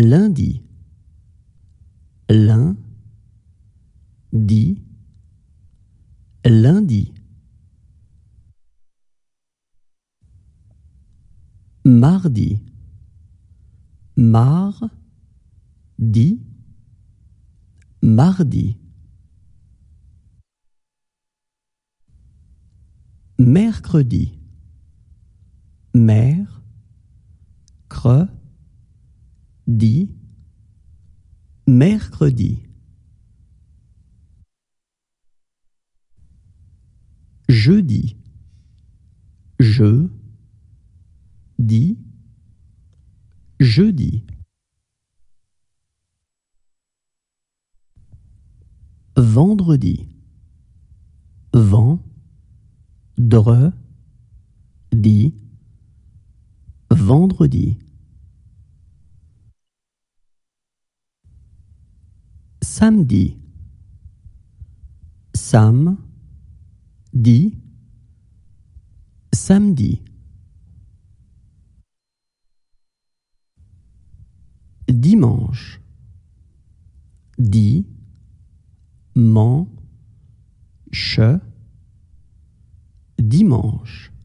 lundi, lundi, lundi. Mardi, mardi, mardi. Mercredi, mercredi, mercredi. Jeudi, jeudi, jeudi. Vendredi, vendredi, vendredi. Samedi, samedi, samedi. Dimanche, dimanche, dimanche.